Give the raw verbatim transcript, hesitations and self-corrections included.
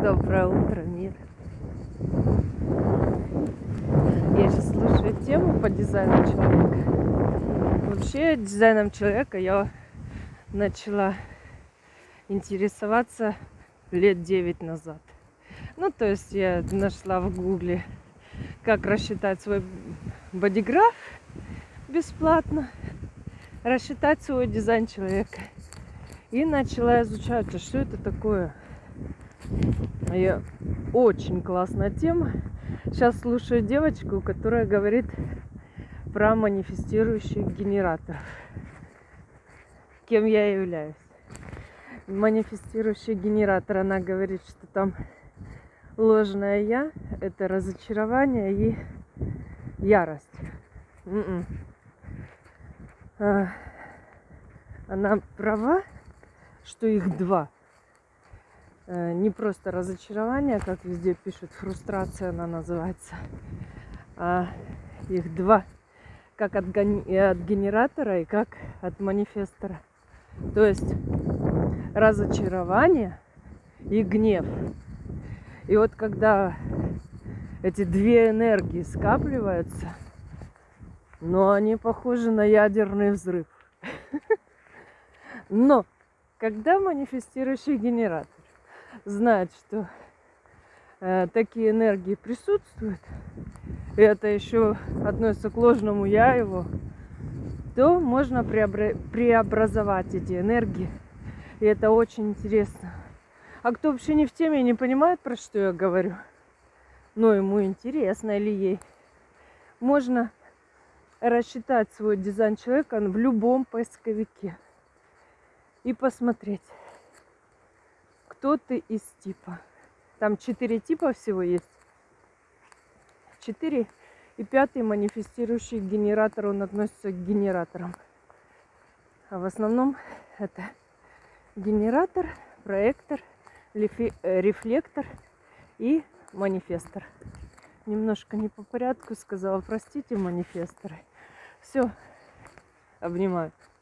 Доброе утро, мир. Я сейчас слушаю тему по дизайну человека. Вообще дизайном человека я начала интересоваться лет девять назад. Ну, то есть я нашла в гугле, как рассчитать свой бодиграф бесплатно, рассчитать свой дизайн человека. И начала изучать, а что это такое. Я... Очень классная тема. Сейчас слушаю девочку, которая говорит про манифестирующих генераторов. Кем я являюсь? Манифестирующий генератор. Она говорит, что там ложное я, это разочарование и ярость. М-м. А, она права, что их два. Не просто разочарование, как везде пишут, фрустрация она называется, а их два, как от, от генератора и как от манифестора. То есть разочарование и гнев. И вот когда эти две энергии скапливаются, но они похожи на ядерный взрыв. Но когда манифестирующий генератор знает, что э, такие энергии присутствуют, и это еще относится к ложному я его, то можно преобра- преобразовать эти энергии. И это очень интересно. А кто вообще не в теме и не понимает, про что я говорю, но ему интересно или ей, можно рассчитать свой дизайн человека в любом поисковике и посмотреть, кто ты из типа. Там четыре типа всего есть. Четыре. И пятый манифестирующий генератор, он относится к генераторам. А в основном это генератор, проектор, рефлектор и манифестор. Немножко не по порядку сказала, простите, манифесторы. Все, обнимаю.